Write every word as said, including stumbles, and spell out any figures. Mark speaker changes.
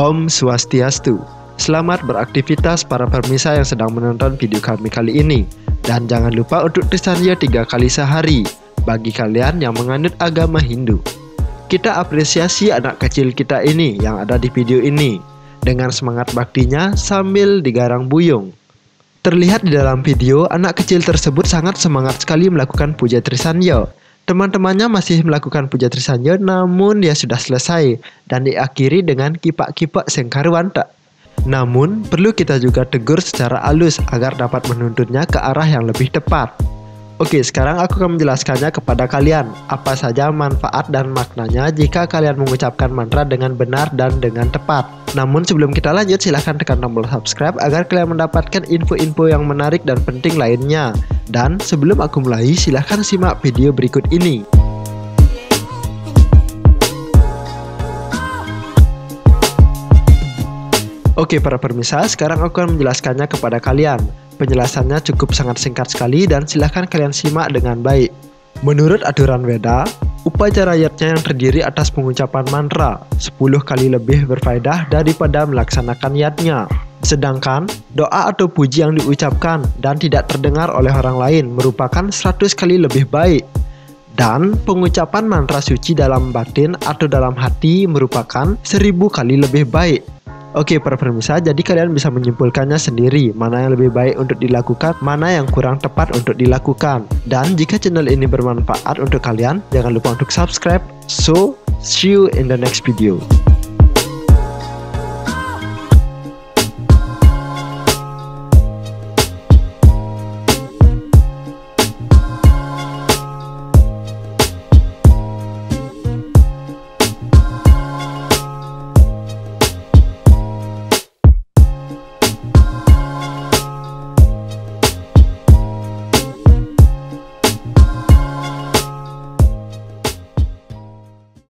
Speaker 1: Om Swastiastu. Selamat beraktivitas para pemirsa yang sedang menonton video kami kali ini. Dan jangan lupa untuk Trisanyo tiga kali sehari bagi kalian yang menganut agama Hindu. Kita apresiasi anak kecil kita ini yang ada di video ini dengan semangat baktinya sambil digarang buyung. Terlihat di dalam video, anak kecil tersebut sangat semangat sekali melakukan puja Trisanyo. Teman-temannya masih melakukan puja Trisanyo, namun dia sudah selesai dan diakhiri dengan kipak-kipak sengkaruan tak. Namun, perlu kita juga tegur secara halus agar dapat menuntunnya ke arah yang lebih tepat. Oke, sekarang aku akan menjelaskannya kepada kalian apa saja manfaat dan maknanya jika kalian mengucapkan mantra dengan benar dan dengan tepat. Namun sebelum kita lanjut, silahkan tekan tombol subscribe agar kalian mendapatkan info-info yang menarik dan penting lainnya. Dan sebelum aku mulai, silahkan simak video berikut ini. Oke para pemirsa, sekarang aku akan menjelaskannya kepada kalian. Penjelasannya cukup sangat singkat sekali dan silahkan kalian simak dengan baik. Menurut aturan Weda, upacara yatnya yang terdiri atas pengucapan mantra sepuluh kali lebih berfaedah daripada melaksanakan yatnya. Sedangkan doa atau puji yang diucapkan dan tidak terdengar oleh orang lain merupakan seratus kali lebih baik. Dan pengucapan mantra suci dalam batin atau dalam hati merupakan seribu kali lebih baik. Oke para pemirsa, jadi kalian bisa menyimpulkannya sendiri mana yang lebih baik untuk dilakukan, mana yang kurang tepat untuk dilakukan. Dan jika channel ini bermanfaat untuk kalian, jangan lupa untuk subscribe. So, see you in the next video.